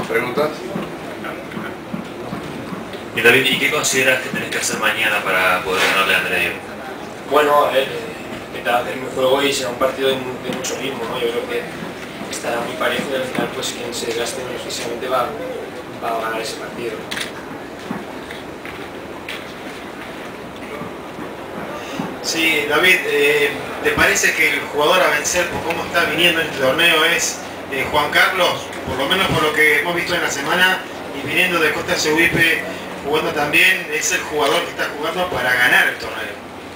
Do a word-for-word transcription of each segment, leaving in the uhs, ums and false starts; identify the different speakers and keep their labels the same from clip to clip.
Speaker 1: ¿Más preguntas?
Speaker 2: Y David, ¿y qué consideras que tenés que hacer mañana para poder ganarle a Andrei?
Speaker 3: Bueno, a ver, intentar hacer mi juego y será un partido de, de mucho ritmo, ¿no? Yo creo que estará muy parejo y al final pues quien se desgaste menos físicamente va, va a ganar ese partido.
Speaker 4: Sí, David, eh, ¿te parece que el jugador a vencer por cómo está viniendo en este torneo es eh, Juan Carlos? Por lo menos por lo que hemos visto en la semana y viniendo de Costa Seguipe jugando también, es el jugador que está jugando para ganar el torneo.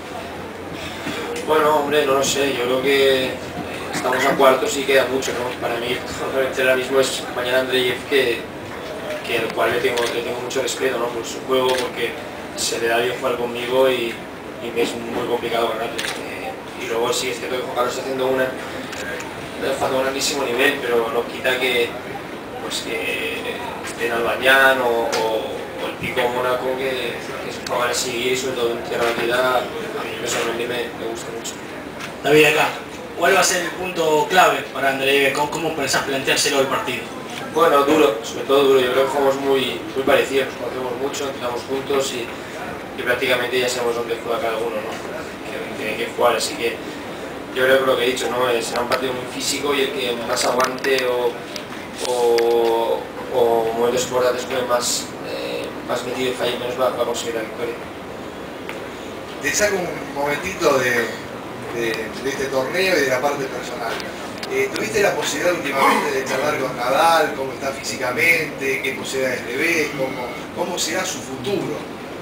Speaker 3: Bueno, hombre, no lo sé, yo creo que estamos a cuartos y queda mucho, ¿no? Para mí, obviamente ahora mismo es mañana Andreyev que, que al cual le tengo, le tengo mucho respeto, ¿no? Por su juego, porque se le da bien jugar conmigo y, y me es muy complicado ganarle. Eh, y luego sí es cierto que Juan Carlos está haciendo una, está un grandísimo nivel, pero no quita que, pues, que esté en Albañán o, o o el Pico Mónaco que, que se juega a seguir y sobre todo en tierra batida, a mí personalmente me, me gusta mucho.
Speaker 5: David, acá, ¿cuál va a ser el punto clave para Andrei? ¿Cómo, cómo pensás planteárselo el partido?
Speaker 3: Bueno, duro, sobre todo duro, yo creo que jugamos muy, muy parecidos, nos conocemos mucho, entrenamos juntos y, y prácticamente ya sabemos dónde juega cada uno, ¿no? Que tiene que jugar, así que yo creo que lo que he dicho, ¿no? Será un partido muy físico y el que más aguante o, o, o momentos importantes puede más más metido y falle menos va, va a conseguir la victoria.
Speaker 6: Te saco un momentito de, de, de este torneo y de la parte personal. Eh, ¿Tuviste la posibilidad últimamente de charlar con Nadal, cómo está físicamente, qué posibilidades le ves, cómo, cómo será su futuro?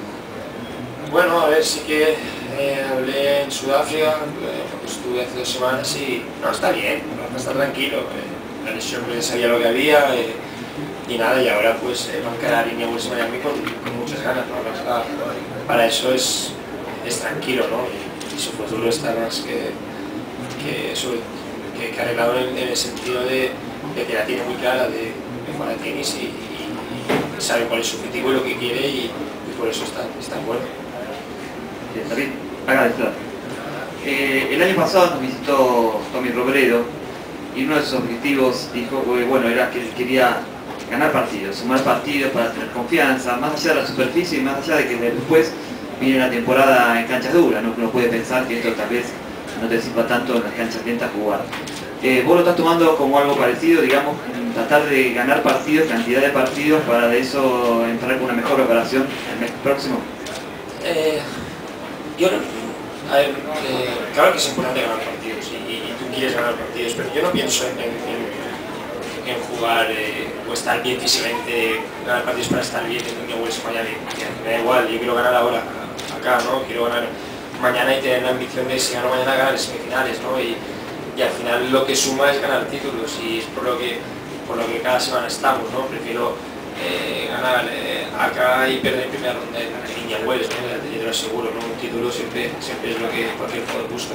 Speaker 3: Bueno, a ver, sí que eh, hablé en Sudáfrica, eh, estuve hace dos semanas y no, está bien, está tranquilo. Eh, la lesión ya sabía lo que había. Eh, Y nada, y ahora pues eh, va a encarar línea Wilson Miami con, con muchas ganas, ¿no? Para, para eso es, es tranquilo, ¿no? Y, y su futuro está más que, que, eso, que, que arreglado en, en el sentido de, de que la tiene muy clara de, de jugar al tenis y, y, y sabe cuál es su objetivo y lo que quiere y, y por eso está, está bueno.
Speaker 7: Bien, David, acá está. Eh, el año pasado nos visitó Tommy Robredo y uno de sus objetivos dijo, bueno, era que él quería ganar partidos, sumar partidos para tener confianza, más allá de la superficie y más allá de que después viene la temporada en canchas duras, ¿no? Uno puede pensar que esto tal vez no te sirva tanto en las canchas lentas jugar. Eh, ¿Vos lo estás tomando como algo parecido, digamos, tratar de ganar partidos, cantidad de partidos, para de eso entrar con una mejor preparación el mes próximo?
Speaker 3: Eh, yo no, a ver, eh, claro que es importante ganar partidos y, y tú quieres ganar partidos, pero yo no pienso en, en, en en jugar eh, o estar bien físicamente, ganar partidos para estar bien en New West Miami. Me da igual, yo quiero ganar ahora, acá, ¿no? Quiero ganar mañana y tener la ambición de si gano mañana ganar semifinales, ¿no? Y, y al final lo que suma es ganar títulos y es por lo que, por lo que cada semana estamos, ¿no? Prefiero eh, ganar eh, acá y perder en primera ronda en Indian Wells, ¿no? Yo te lo aseguro, ¿no? Un título siempre, siempre es lo que cualquier jugador busca.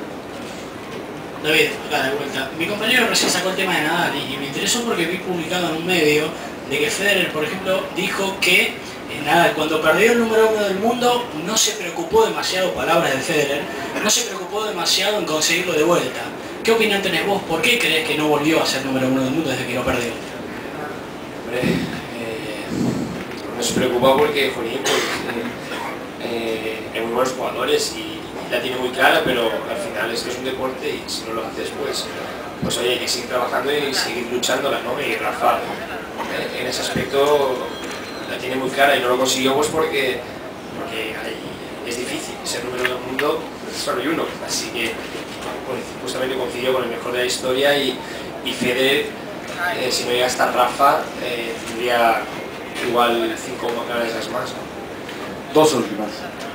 Speaker 5: David, acá de vuelta. Mi compañero recién sacó el tema de Nadal y, y me interesó porque vi publicado en un medio de que Federer, por ejemplo, dijo que eh, Nadal cuando perdió el número uno del mundo no se preocupó demasiado, palabras de Federer, no se preocupó demasiado en conseguirlo de vuelta. ¿Qué opinión tenés vos? ¿Por qué crees que no volvió a ser número uno del mundo desde que lo perdió?
Speaker 3: Hombre, eh, no se preocupa porque, jolín, pues, eh, eh, hay muy buenos jugadores y la tiene muy clara, pero al final esto es un deporte y si no lo haces, pues, pues oye, hay que seguir trabajando y seguir luchándola, ¿no? Y Rafa, eh, en ese aspecto la tiene muy clara y no lo consiguió pues porque, porque hay, es difícil ser número del mundo, solo hay uno, así que pues, justamente coincidió con el mejor de la historia y, y Federer, eh, si no llega hasta Rafa, eh, tendría igual cinco medallas más, ¿no?
Speaker 8: Dos últimas.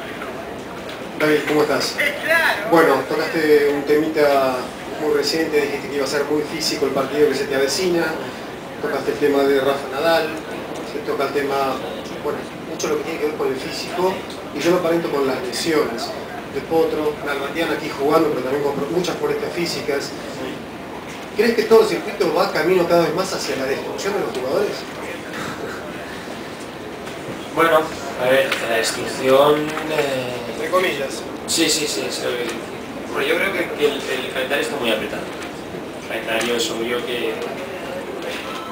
Speaker 8: David, ¿cómo estás? Bueno, tocaste un temita muy reciente, dijiste que iba a ser muy físico el partido que se te avecina, tocaste el tema de Rafa Nadal, se toca el tema, bueno, mucho lo que tiene que ver con el físico, y yo lo aparento con las lesiones de Potro, Nalbandián aquí jugando, pero también con muchas molestias físicas. ¿Crees que todo el circuito va camino cada vez más hacia la destrucción de los jugadores?
Speaker 3: Bueno, a ver, la destrucción... Eh...
Speaker 8: Entre comillas.
Speaker 3: Sí, sí, sí. sí. Bueno, yo creo que, que el, el calendario está muy apretado. El calendario es obvio que, que se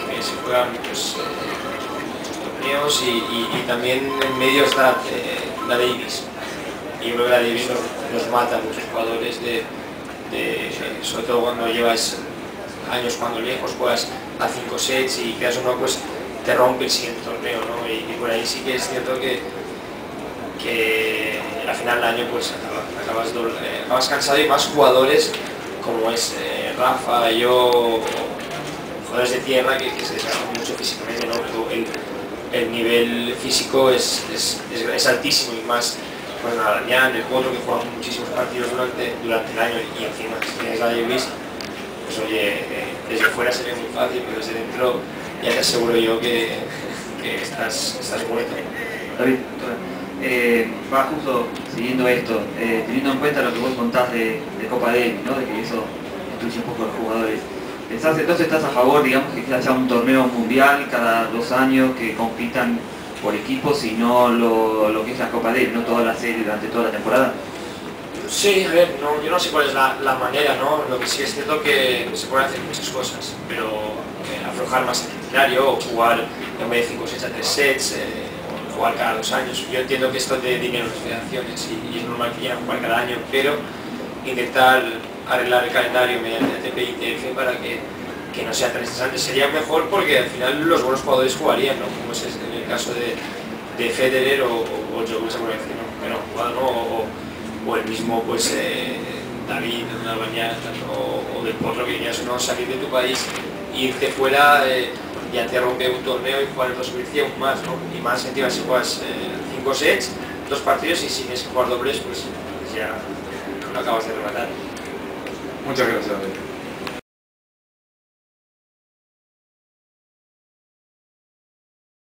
Speaker 3: juegan pues, eh, torneos y, y, y también en medio está eh, la Davis. Y yo creo que la Davis nos, nos mata a muchos jugadores, de, de, sobre todo cuando llevas años jugando lejos, juegas a cinco sets y quedas uno, pues te rompe el siguiente torneo, ¿no? Y, y por ahí sí que es cierto que, que al final del año pues acabas, acabas, eh, acabas cansado, y más jugadores como es eh, Rafa, yo, jugadores de tierra que, que se desgastan mucho físicamente, ¿no? Pero el, el nivel físico es, es, es, es altísimo, y más pues Narañán, el Potro, que juegan muchísimos partidos durante, durante el año, y encima si tienes la Davis, pues oye, eh, desde fuera sería muy fácil, pero desde dentro ya te aseguro yo que, que estás, estás muerto.
Speaker 7: David, eh, va justo siguiendo esto, eh, teniendo en cuenta lo que vos contás de, de Copa Davis, ¿no? De que eso destruye un poco a los jugadores. ¿Pensás, entonces estás a favor, digamos, que haya un torneo mundial cada dos años, que compitan por equipos y no lo, lo que es la Copa Davis, no toda la serie durante toda la temporada?
Speaker 3: Sí, a ver, no, yo no sé cuál es la, la manera, ¿no? Lo que sí es cierto que se pueden hacer muchas cosas, pero eh, aflojar más el itinerario, o jugar en vez de cinco sets a tres sets, eh, o jugar cada dos años. Yo entiendo que esto de dinero en las federaciones y, y es normal que quieran jugar cada año, pero intentar arreglar el calendario mediante A T P y T F para que, que no sea tan estresante sería mejor, porque al final los buenos jugadores jugarían, ¿no? Como es en el caso de, de Federer o, o, o Djokovic, que no, que no jugado, ¿no? O, o el mismo pues eh, David, una bañada, o, o del Potro, que querías no salir de tu país, irte fuera, eh, ya te rompe un torneo y jugar el dos mil cien más, ¿no? Y más encima si juegas cinco eh, sets, dos partidos, y si tienes que jugar dobles, pues, pues ya no acabas de rematar.
Speaker 1: Muchas gracias, David.